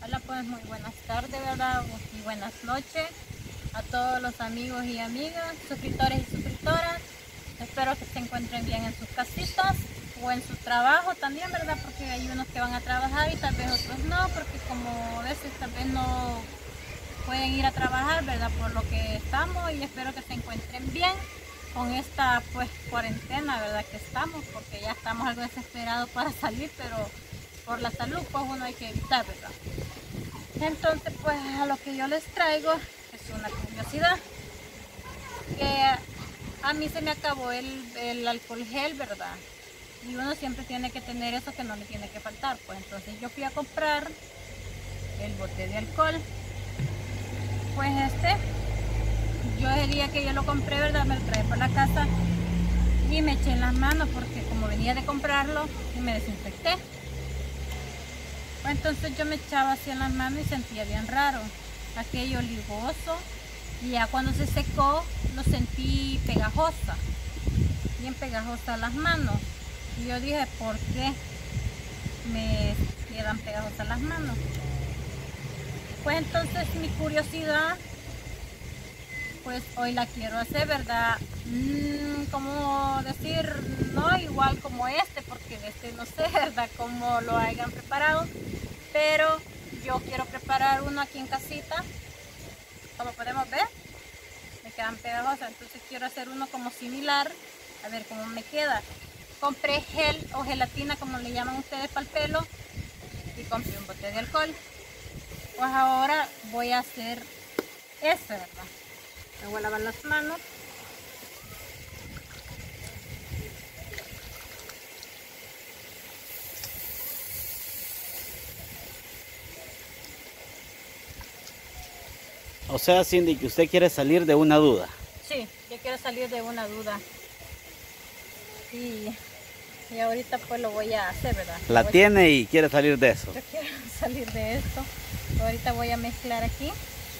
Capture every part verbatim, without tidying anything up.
Hola, pues muy buenas tardes, ¿verdad? Y buenas noches a todos los amigos y amigas, suscriptores y suscriptoras. Espero que se encuentren bien en sus casitas o en su trabajo también, ¿verdad? Porque hay unos que van a trabajar y tal vez otros no, porque como a veces tal vez no pueden ir a trabajar, ¿verdad? Por lo que estamos, y espero que se encuentren bien con esta pues cuarentena, ¿verdad? Que estamos, porque ya estamos algo desesperados para salir, pero por la salud pues uno hay que evitar, ¿verdad? Entonces pues a lo que yo les traigo es una curiosidad, que a mí se me acabó el, el alcohol gel, ¿verdad? Y uno siempre tiene que tener eso, que no le tiene que faltar. Pues entonces yo fui a comprar el bote de alcohol. Pues este, yo el día que yo lo compré, ¿verdad? Me lo traje por la casa y me eché en las manos porque como venía de comprarlo y me desinfecté. Pues entonces yo me echaba así en las manos y sentía bien raro, aquello ligoso, y ya cuando se secó lo sentí pegajosa, bien pegajosa las manos. Y yo dije, ¿por qué me quedan pegajosas las manos? Pues entonces mi curiosidad, pues hoy la quiero hacer, ¿verdad? Mm, ¿cómo decir? No igual como este, porque de este no sé, ¿verdad? Cómo lo hayan preparado, pero yo quiero preparar uno aquí en casita. Como podemos ver, me quedan pegajosas, entonces quiero hacer uno como similar, a ver cómo me queda. Compré gel o gelatina, como le llaman ustedes, para el pelo, y compré un bote de alcohol. Pues ahora voy a hacer este, ¿verdad? Me voy a lavar las manos. O sea, Cindy, que usted quiere salir de una duda. Sí, yo quiero salir de una duda. Y, y ahorita pues lo voy a hacer, ¿verdad? La voy, tiene y quiere salir de eso. Yo quiero salir de esto. Ahorita voy a mezclar aquí.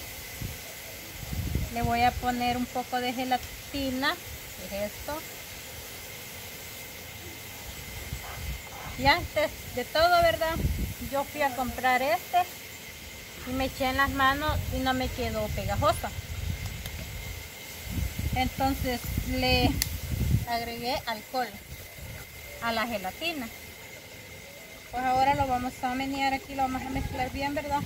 Le voy a poner un poco de gelatina, que es esto. Y antes de todo, ¿verdad? Yo fui a comprar este y me eché en las manos y no me quedó pegajosa. Entonces le agregué alcohol a la gelatina. Pues ahora lo vamos a menear aquí, lo vamos a mezclar bien, ¿verdad?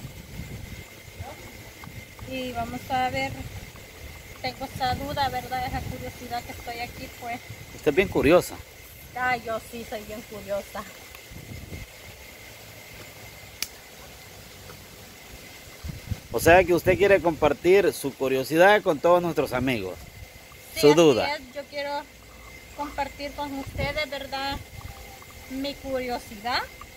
Y vamos a ver, tengo esa duda, ¿verdad? Esa curiosidad que estoy aquí, pues. Usted es bien curiosa. Ah, yo sí soy bien curiosa. O sea que usted quiere compartir su curiosidad con todos nuestros amigos. Sí, Su duda. así es. Yo quiero compartir con ustedes, ¿verdad? Mi curiosidad.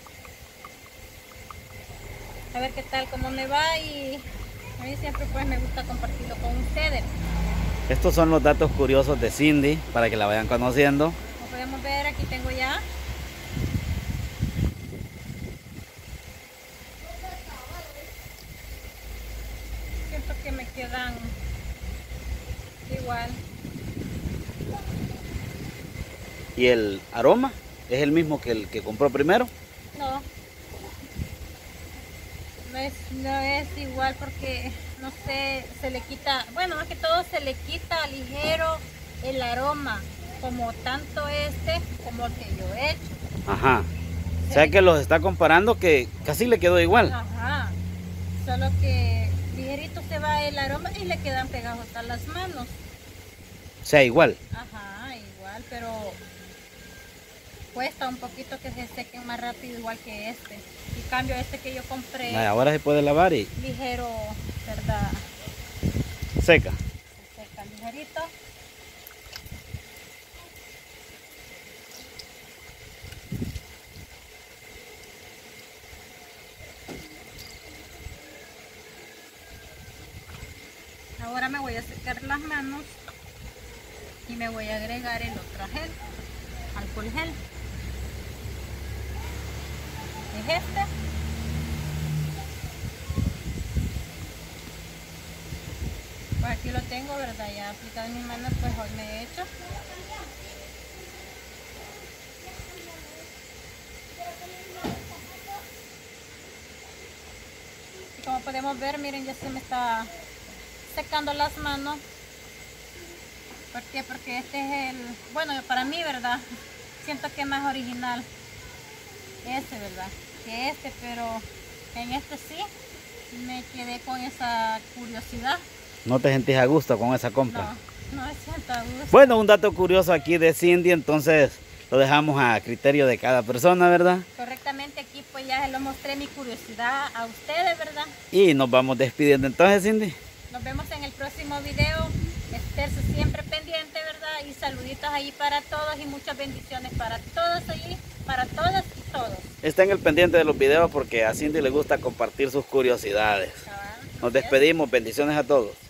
A ver qué tal, cómo me va, y a mí siempre pues me gusta compartirlo con ustedes. Estos son los datos curiosos de Cindy, para que la vayan conociendo. Como podemos ver, aquí tengo ya siento que me quedan igual. ¿Y el aroma es el mismo que el que compró primero? No, no es, no es igual porque no sé, se le quita, bueno, más que todo se le quita ligero el aroma, como tanto este como el que yo he hecho. Ajá. O sea que los está comparando, que casi le quedó igual. Ajá, solo que ligerito se va el aroma y le quedan pegajosas las manos. O sea, igual. Ajá, igual, pero cuesta un poquito que se sequen más rápido, igual que este. En cambio, este que yo compré, Vaya, ahora se puede lavar y ligero, ¿verdad? seca. Se seca ligerito. Ahora me voy a secar las manos y me voy a agregar el otro gel, alcohol gel. Es este. Pues aquí lo tengo, ¿verdad? Ya aplicado en mis manos, pues hoy me he hecho. Como podemos ver, miren, ya se me está secando las manos. ¿Por qué? Porque este es el, bueno, para mí, ¿verdad? Siento que es más original este, ¿verdad? Que este, pero en este sí me quedé con esa curiosidad. ¿No te sentís a gusto con esa compra? No, no me siento a gusto. Bueno, un dato curioso aquí de Cindy, entonces lo dejamos a criterio de cada persona, ¿verdad? Correctamente, aquí pues ya se lo mostré mi curiosidad a ustedes, ¿verdad? Y nos vamos despidiendo entonces, Cindy. Nos vemos en el próximo video. Estarse siempre pendiente, ¿verdad? Y saluditos ahí para todos y muchas bendiciones para todos allí, para todas y todos. Estén el pendiente de los videos porque a Cindy le gusta compartir sus curiosidades. Ah, Nos despedimos, bendiciones a todos.